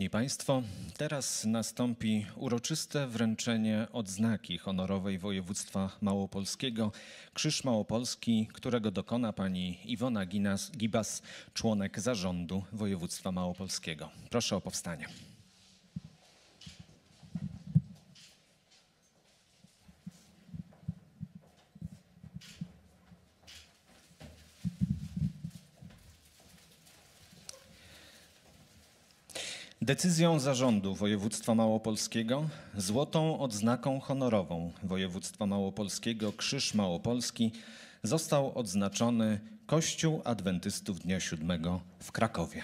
Szanowni Państwo, teraz nastąpi uroczyste wręczenie odznaki honorowej województwa małopolskiego Krzyż Małopolski, którego dokona pani Iwona Gibas, członek zarządu województwa małopolskiego. Proszę o powstanie. Decyzją Zarządu Województwa Małopolskiego złotą odznaką honorową Województwa Małopolskiego Krzyż Małopolski został odznaczony Kościół Adwentystów Dnia Siódmego w Krakowie.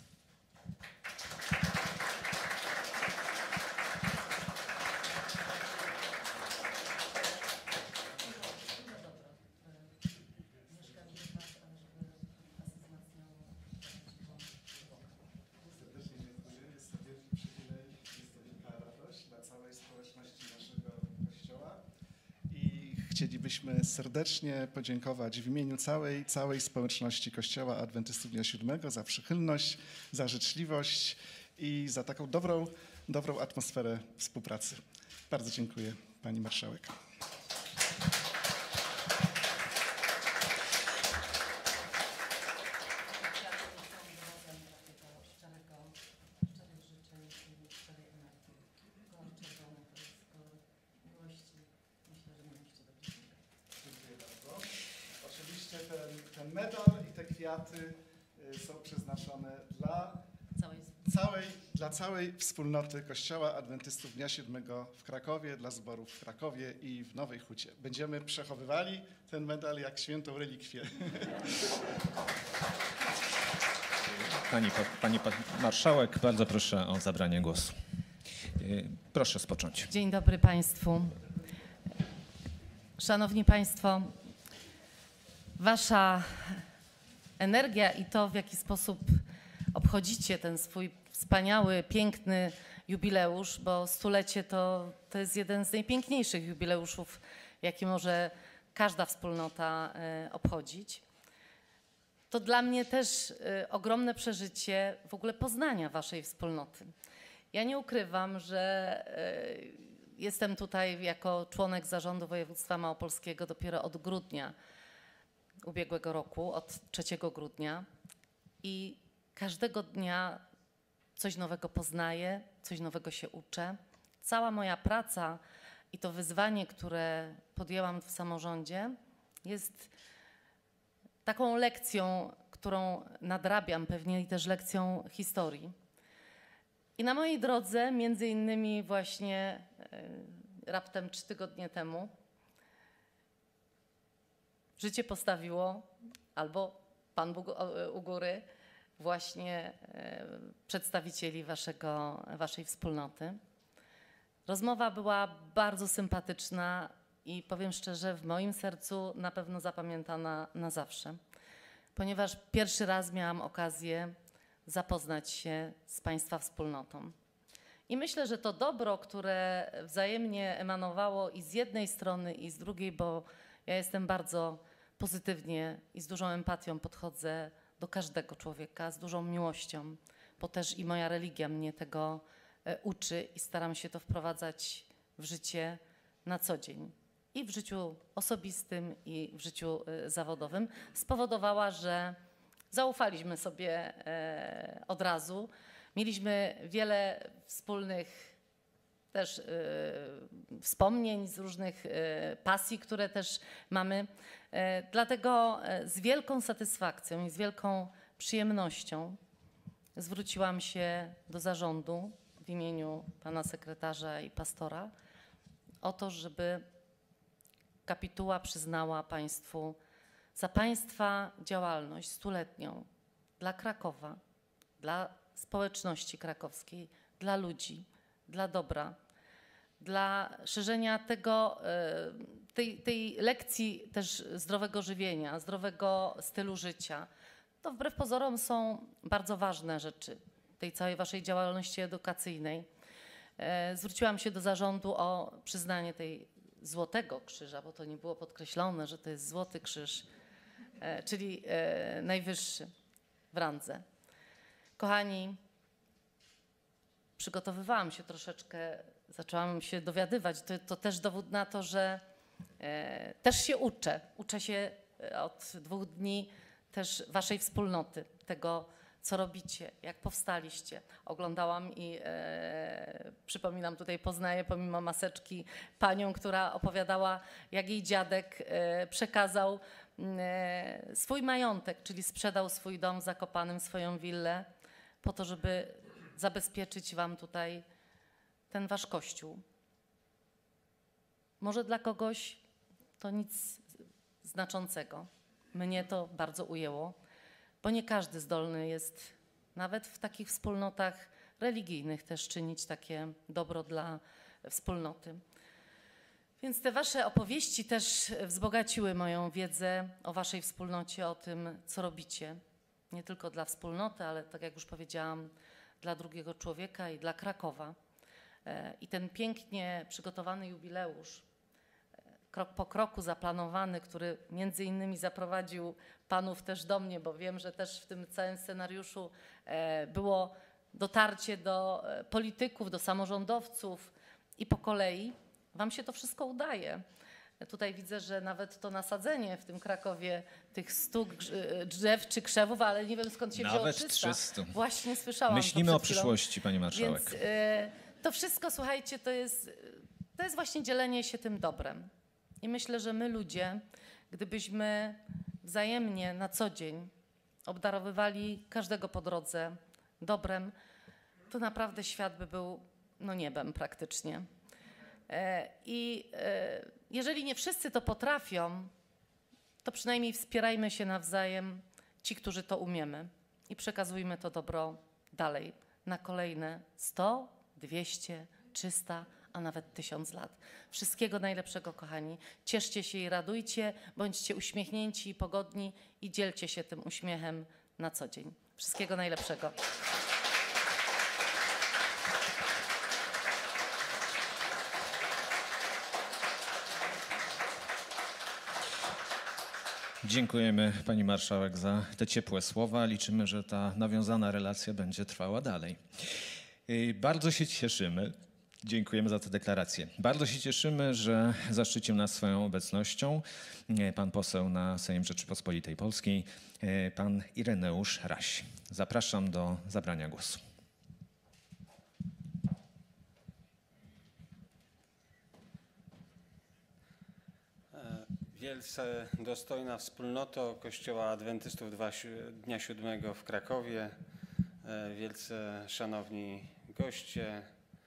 Chcielibyśmy serdecznie podziękować w imieniu całej społeczności Kościoła Adwentystów Dnia Siódmego za przychylność, za życzliwość i za taką dobrą atmosferę współpracy. Bardzo dziękuję, pani marszałek. Ten medal i te kwiaty są przeznaczone dla całej wspólnoty Kościoła Adwentystów Dnia Siódmego w Krakowie, dla zborów w Krakowie i w Nowej Hucie. Będziemy przechowywali ten medal jak świętą relikwię. Pani marszałek, bardzo proszę o zabranie głosu. Proszę spocząć. Dzień dobry Państwu. Szanowni Państwo, wasza energia i to, w jaki sposób obchodzicie ten swój wspaniały, piękny jubileusz, bo stulecie to jest jeden z najpiękniejszych jubileuszów, jaki może każda wspólnota obchodzić. To dla mnie też ogromne przeżycie w ogóle poznania waszej wspólnoty. Ja nie ukrywam, że jestem tutaj jako członek Zarządu Województwa Małopolskiego dopiero od grudnia ubiegłego roku, od 3 grudnia i każdego dnia coś nowego poznaję, coś nowego się uczę. Cała moja praca i to wyzwanie, które podjęłam w samorządzie, jest taką lekcją, którą nadrabiam pewnie i też lekcją historii. I na mojej drodze, między innymi właśnie raptem 3 tygodnie temu, życie postawiło, albo Pan Bóg u góry, właśnie przedstawicieli waszej wspólnoty. Rozmowa była bardzo sympatyczna i powiem szczerze, w moim sercu na pewno zapamiętana na zawsze, ponieważ pierwszy raz miałam okazję zapoznać się z Państwa wspólnotą. I myślę, że to dobro, które wzajemnie emanowało i z jednej strony, i z drugiej, bo ja jestem bardzo pozytywnie i z dużą empatią podchodzę do każdego człowieka, z dużą miłością, bo też i moja religia mnie tego uczy i staram się to wprowadzać w życie na co dzień. I w życiu osobistym, i w życiu zawodowym spowodowała, że zaufaliśmy sobie od razu. Mieliśmy wiele wspólnych też wspomnień z różnych pasji, które też mamy. Dlatego z wielką satysfakcją i z wielką przyjemnością zwróciłam się do zarządu w imieniu pana sekretarza i pastora o to, żeby kapituła przyznała Państwu za Państwa działalność stuletnią dla Krakowa, dla społeczności krakowskiej, dla ludzi, dla dobra, dla szerzenia tej lekcji też zdrowego żywienia, zdrowego stylu życia. To wbrew pozorom są bardzo ważne rzeczy tej całej waszej działalności edukacyjnej. Zwróciłam się do zarządu o przyznanie tej złotego krzyża, bo to nie było podkreślone, że to jest złoty krzyż, czyli najwyższy w randze. Kochani, przygotowywałam się troszeczkę, zaczęłam się dowiadywać, to też dowód na to, że też się uczę. Uczę się od 2 dni też waszej wspólnoty, tego, co robicie, jak powstaliście. Oglądałam i przypominam, tutaj poznaję pomimo maseczki panią, która opowiadała, jak jej dziadek przekazał swój majątek, czyli sprzedał swój dom w Zakopanem, swoją willę, po to, żeby zabezpieczyć wam tutaj ten wasz kościół. Może dla kogoś to nic znaczącego. Mnie to bardzo ujęło, bo nie każdy zdolny jest nawet w takich wspólnotach religijnych też czynić takie dobro dla wspólnoty. Więc te wasze opowieści też wzbogaciły moją wiedzę o waszej wspólnocie, o tym, co robicie. Nie tylko dla wspólnoty, ale tak jak już powiedziałam, dla drugiego człowieka i dla Krakowa. I ten pięknie przygotowany jubileusz, krok po kroku zaplanowany, który między innymi zaprowadził panów też do mnie, bo wiem, że też w tym całym scenariuszu było dotarcie do polityków, do samorządowców i po kolei wam się to wszystko udaje. Tutaj widzę, że nawet to nasadzenie w tym Krakowie tych 100 drzew czy krzewów, ale nie wiem skąd się wzięło Nawet 300. 300. Właśnie słyszałam Myślimy to o przed chwilą. przyszłości, pani marszałek. Więc to wszystko, słuchajcie, to jest właśnie dzielenie się tym dobrem. I myślę, że my ludzie, gdybyśmy wzajemnie na co dzień obdarowywali każdego po drodze dobrem, to naprawdę świat by był niebem praktycznie. I jeżeli nie wszyscy to potrafią, to przynajmniej wspierajmy się nawzajem, ci, którzy to umiemy, i przekazujmy to dobro dalej na kolejne 100, 200, 300, a nawet 1000 lat. Wszystkiego najlepszego, kochani. Cieszcie się i radujcie, bądźcie uśmiechnięci i pogodni i dzielcie się tym uśmiechem na co dzień. Wszystkiego najlepszego. Dziękujemy pani marszałek za te ciepłe słowa. Liczymy, że ta nawiązana relacja będzie trwała dalej. Bardzo się cieszymy. Dziękujemy za tę deklarację. Bardzo się cieszymy, że zaszczycił nas swoją obecnością pan poseł na Sejm Rzeczypospolitej Polskiej, pan Ireneusz Raś. Zapraszam do zabrania głosu. Wielce dostojna wspólnoto Kościoła Adwentystów Dnia Siódmego w Krakowie, wielce szanowni goście,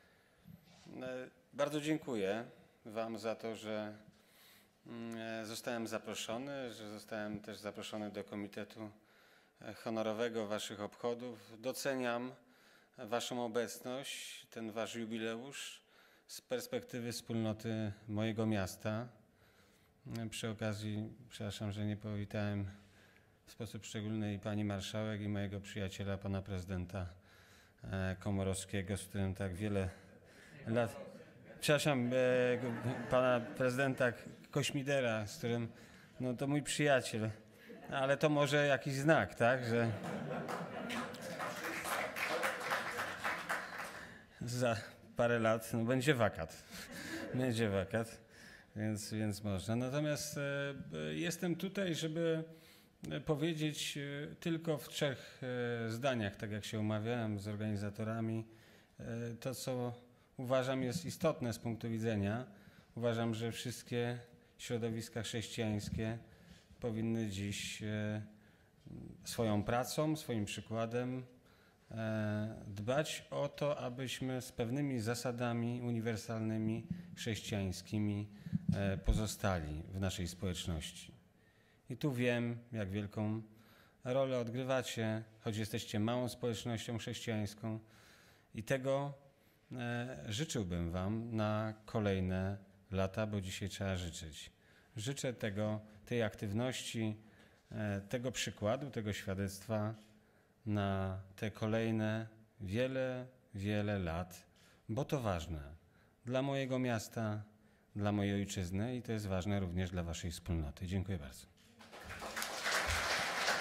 bardzo dziękuję wam za to, że zostałem zaproszony, że zostałem też zaproszony do Komitetu Honorowego waszych obchodów. Doceniam waszą obecność, ten wasz jubileusz z perspektywy wspólnoty mojego miasta. Przy okazji, przepraszam, że nie powitałem w sposób szczególny i pani marszałek, i mojego przyjaciela, pana prezydenta Komorowskiego, z którym tak wiele lat... Przepraszam, pana prezydenta Kośmidera, z którym, no to mój przyjaciel, ale to może jakiś znak, tak, że za parę lat będzie wakat. Będzie wakat. Więc można. Natomiast jestem tutaj, żeby powiedzieć tylko w 3 zdaniach, tak jak się umawiałem z organizatorami, to, co uważam jest istotne z punktu widzenia. Uważam, że wszystkie środowiska chrześcijańskie powinny dziś swoją pracą, swoim przykładem dbać o to, abyśmy z pewnymi zasadami uniwersalnymi, chrześcijańskimi pozostali w naszej społeczności. I tu wiem, jak wielką rolę odgrywacie, choć jesteście małą społecznością chrześcijańską, i tego życzyłbym wam na kolejne lata, bo dzisiaj trzeba życzyć. Życzę tej aktywności, tego przykładu, tego świadectwa na te kolejne wiele lat, bo to ważne dla mojego miasta, dla mojej ojczyzny i to jest ważne również dla waszej wspólnoty. Dziękuję bardzo.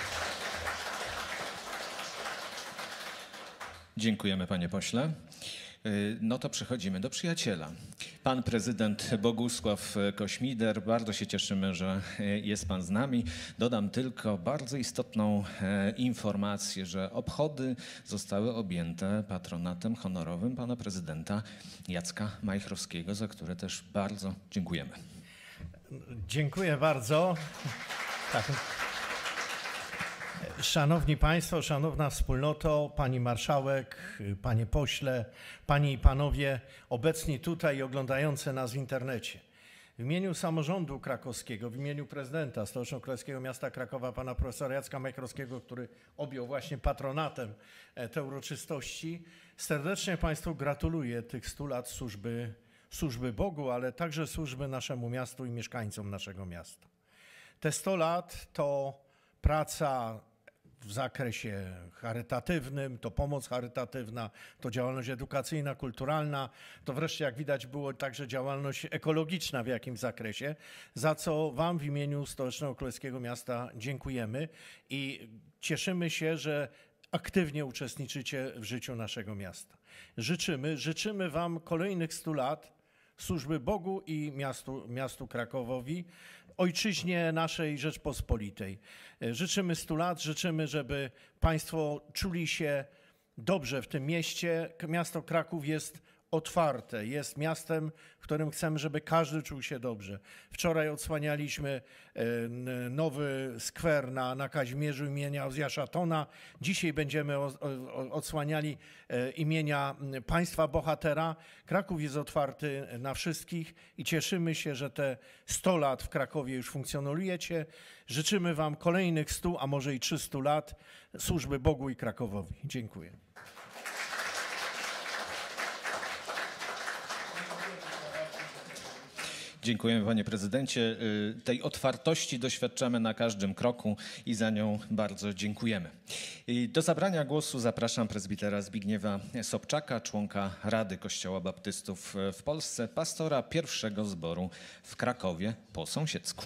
Dziękujemy, panie pośle. No to przechodzimy do przyjaciela. Pan prezydent Bogusław Kośmider. Bardzo się cieszymy, że jest pan z nami. Dodam tylko bardzo istotną informację, że obchody zostały objęte patronatem honorowym pana prezydenta Jacka Majchrowskiego, za które też bardzo dziękujemy. Dziękuję bardzo. Tak. Szanowni Państwo, szanowna wspólnoto, Pani Marszałek, Panie Pośle, Panie i Panowie obecni tutaj i oglądający nas w internecie. W imieniu samorządu krakowskiego, w imieniu prezydenta Stołeczno-Królewskiego Miasta Krakowa, pana profesora Jacka Majchrowskiego, który objął właśnie patronatem te uroczystości, serdecznie Państwu gratuluję tych 100 lat służby Bogu, ale także służby naszemu miastu i mieszkańcom naszego miasta. Te 100 lat to praca w zakresie charytatywnym, to pomoc charytatywna, to działalność edukacyjna, kulturalna, to wreszcie jak widać było także działalność ekologiczna w jakimś zakresie, za co Wam w imieniu Stołecznego Królewskiego Miasta dziękujemy i cieszymy się, że aktywnie uczestniczycie w życiu naszego miasta. Życzymy Wam kolejnych 100 lat służby Bogu i miastu Krakowowi, ojczyźnie naszej Rzeczpospolitej. Życzymy 100 lat, życzymy, żeby Państwo czuli się dobrze w tym mieście. Miasto Kraków jest otwarte, jest miastem, w którym chcemy, żeby każdy czuł się dobrze. Wczoraj odsłanialiśmy nowy skwer na Kazimierzu imienia Ozjasza Tona. Dzisiaj będziemy odsłaniali imienia państwa bohatera. Kraków jest otwarty na wszystkich i cieszymy się, że te 100 lat w Krakowie już funkcjonujecie. Życzymy Wam kolejnych 100, a może i 300 lat służby Bogu i Krakowowi. Dziękuję. Dziękujemy, panie prezydencie. Tej otwartości doświadczamy na każdym kroku i za nią bardzo dziękujemy. Do zabrania głosu zapraszam prezbitera Zbigniewa Sobczaka, członka Rady Kościoła Baptystów w Polsce, pastora pierwszego zboru w Krakowie po sąsiedzku.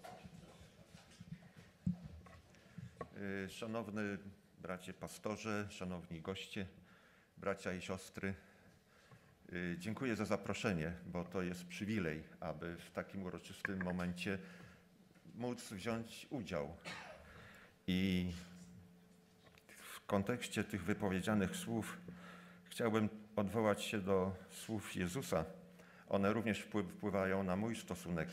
Szanowny bracie pastorze, szanowni goście, bracia i siostry, dziękuję za zaproszenie, bo to jest przywilej, aby w takim uroczystym momencie móc wziąć udział. I w kontekście tych wypowiedzianych słów chciałbym odwołać się do słów Jezusa. One również wpływają na mój stosunek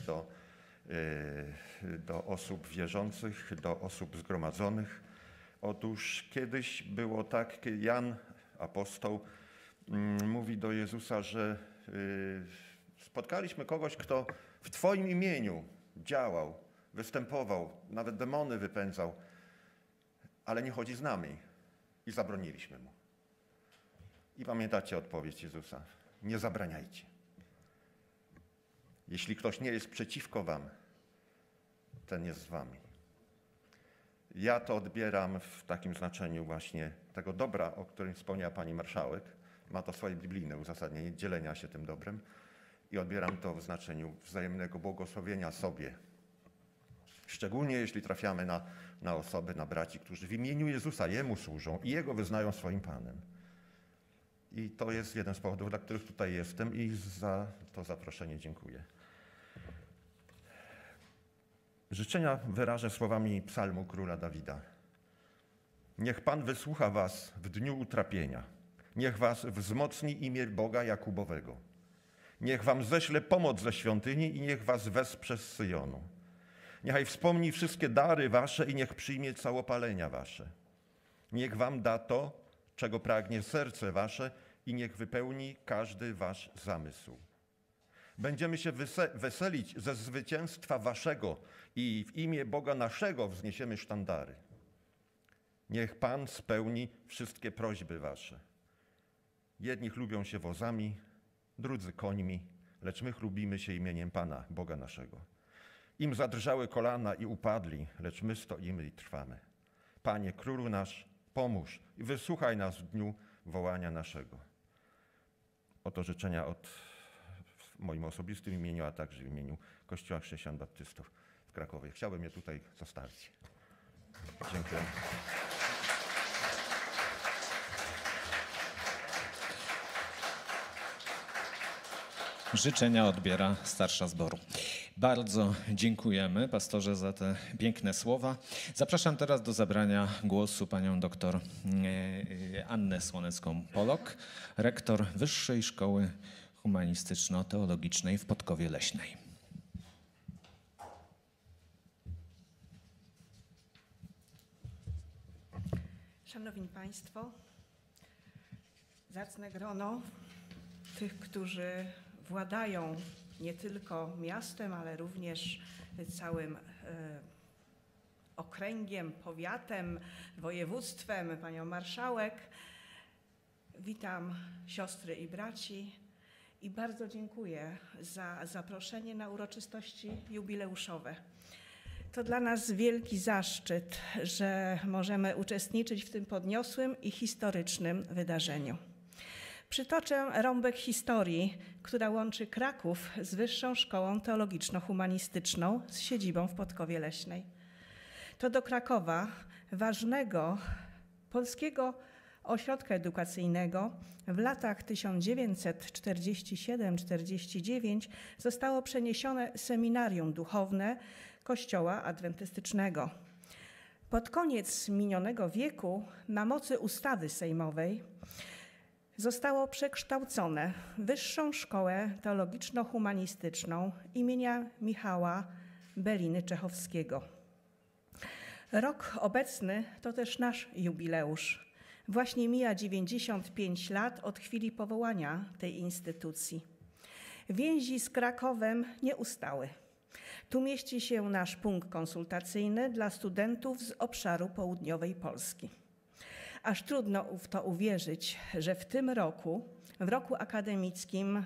do osób wierzących, do osób zgromadzonych. Otóż kiedyś było tak, Jan, apostoł, mówi do Jezusa, że spotkaliśmy kogoś, kto w Twoim imieniu działał, występował, nawet demony wypędzał, ale nie chodzi z nami i zabroniliśmy mu. I pamiętacie odpowiedź Jezusa: nie zabraniajcie. Jeśli ktoś nie jest przeciwko wam, ten jest z wami. Ja to odbieram w takim znaczeniu właśnie tego dobra, o którym wspomniała pani marszałek. Ma to swoje biblijne uzasadnienie, dzielenia się tym dobrem i odbieram to w znaczeniu wzajemnego błogosławienia sobie. Szczególnie jeśli trafiamy na osoby, na braci, którzy w imieniu Jezusa Jemu służą i Jego wyznają swoim Panem. I to jest jeden z powodów, dla których tutaj jestem i za to zaproszenie dziękuję. Życzenia wyrażę słowami psalmu króla Dawida. Niech Pan wysłucha was w dniu utrapienia. Niech was wzmocni imię Boga Jakubowego. Niech wam ześle pomoc ze świątyni i niech was wesprze z Syjonu. Niechaj wspomni wszystkie dary wasze i niech przyjmie całopalenia wasze. Niech wam da to, czego pragnie serce wasze i niech wypełni każdy wasz zamysł. Będziemy się weselić ze zwycięstwa waszego i w imię Boga naszego wzniesiemy sztandary. Niech Pan spełni wszystkie prośby wasze. Jedni chlubią się wozami, drudzy końmi, lecz my chlubimy się imieniem Pana, Boga naszego. Im zadrżały kolana i upadli, lecz my stoimy i trwamy. Panie, Królu nasz, pomóż i wysłuchaj nas w dniu wołania naszego. Oto życzenia w moim osobistym imieniu, a także w imieniu Kościoła Chrześcijan Baptystów w Krakowie. Chciałbym je tutaj zostawić. Dziękuję. Życzenia odbiera starsza zboru. Bardzo dziękujemy pastorze za te piękne słowa. Zapraszam teraz do zabrania głosu panią doktor Annę Słonecką-Polok, rektor Wyższej Szkoły Humanistyczno-Teologicznej w Podkowie Leśnej. Szanowni Państwo, zacne grono tych, którzy władają nie tylko miastem, ale również całym okręgiem, powiatem, województwem, panią marszałek. Witam siostry i braci i bardzo dziękuję za zaproszenie na uroczystości jubileuszowe. To dla nas wielki zaszczyt, że możemy uczestniczyć w tym podniosłym i historycznym wydarzeniu. Przytoczę rąbek historii, która łączy Kraków z Wyższą Szkołą Teologiczno-Humanistyczną z siedzibą w Podkowie Leśnej. To do Krakowa, ważnego polskiego ośrodka edukacyjnego, w latach 1947-49 zostało przeniesione seminarium duchowne Kościoła Adwentystycznego. Pod koniec minionego wieku na mocy ustawy sejmowej zostało przekształcone w Wyższą Szkołę Teologiczno-Humanistyczną imienia Michała Beliny Czechowskiego. Rok obecny to też nasz jubileusz. Właśnie mija 95 lat od chwili powołania tej instytucji. Więzi z Krakowem nie ustały. Tu mieści się nasz punkt konsultacyjny dla studentów z obszaru południowej Polski. Aż trudno w to uwierzyć, że w tym roku, w roku akademickim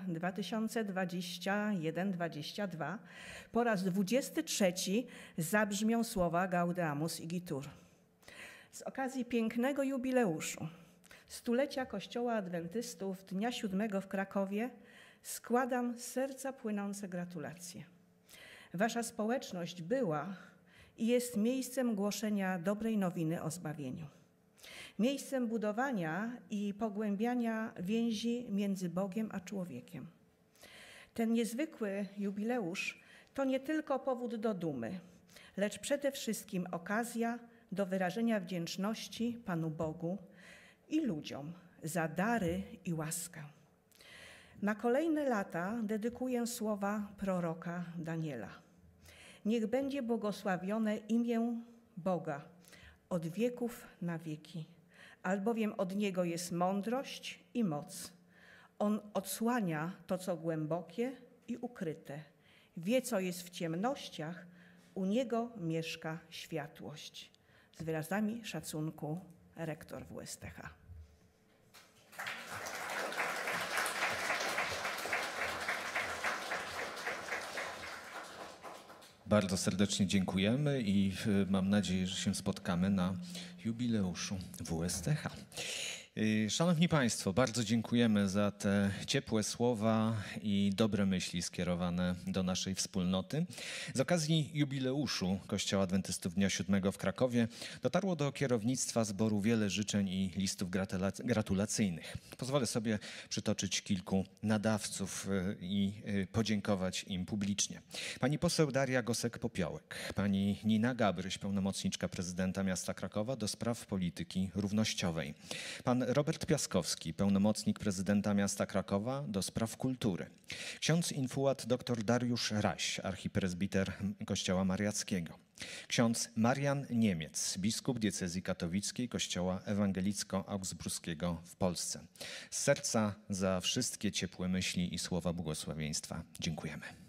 2021-22, po raz 23 zabrzmią słowa Gaudeamus Igitur. Z okazji pięknego jubileuszu, stulecia Kościoła Adwentystów Dnia Siódmego w Krakowie, składam z serca płynące gratulacje. Wasza społeczność była i jest miejscem głoszenia dobrej nowiny o zbawieniu. Miejscem budowania i pogłębiania więzi między Bogiem a człowiekiem. Ten niezwykły jubileusz to nie tylko powód do dumy, lecz przede wszystkim okazja do wyrażenia wdzięczności Panu Bogu i ludziom za dary i łaskę. Na kolejne lata dedykuję słowa proroka Daniela. Niech będzie błogosławione imię Boga od wieków na wieki, albowiem od Niego jest mądrość i moc. On odsłania to, co głębokie i ukryte. Wie, co jest w ciemnościach, u Niego mieszka światłość. Z wyrazami szacunku rektor WSTH. Bardzo serdecznie dziękujemy i mam nadzieję, że się spotkamy na jubileuszu WSTH. Szanowni Państwo, bardzo dziękujemy za te ciepłe słowa i dobre myśli skierowane do naszej wspólnoty. Z okazji jubileuszu Kościoła Adwentystów Dnia Siódmego w Krakowie dotarło do kierownictwa zboru wiele życzeń i listów gratulacyjnych. Pozwolę sobie przytoczyć kilku nadawców i podziękować im publicznie. Pani poseł Daria Gosek-Popiołek, pani Nina Gabryś, pełnomocniczka prezydenta miasta Krakowa do spraw polityki równościowej, pan Robert Piaskowski, pełnomocnik prezydenta miasta Krakowa do spraw kultury. Ksiądz infułat dr Dariusz Raś, archipresbiter Kościoła Mariackiego. Ksiądz Marian Niemiec, biskup diecezji katowickiej Kościoła Ewangelicko-Augsburskiego w Polsce. Z serca za wszystkie ciepłe myśli i słowa błogosławieństwa dziękujemy.